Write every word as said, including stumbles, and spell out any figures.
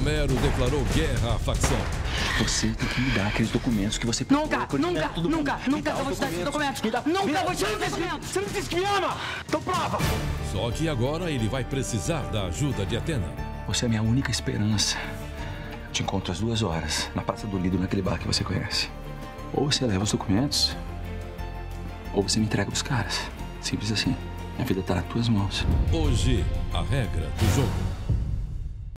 Romero declarou guerra à facção. Você tem que me dar aqueles documentos que você... Nunca, nunca, nunca, nunca eu vou te dar esses documentos. Nunca vou te dar esses documentos. Você não disse que me ama? Então prova! Só que agora ele vai precisar da ajuda de Athena. Você é a minha única esperança. Eu te encontro às duas horas, na Praça do Lido, naquele bar que você conhece. Ou você leva os documentos, ou você me entrega os caras. Simples assim. Minha vida tá nas tuas mãos. Hoje, a regra do jogo.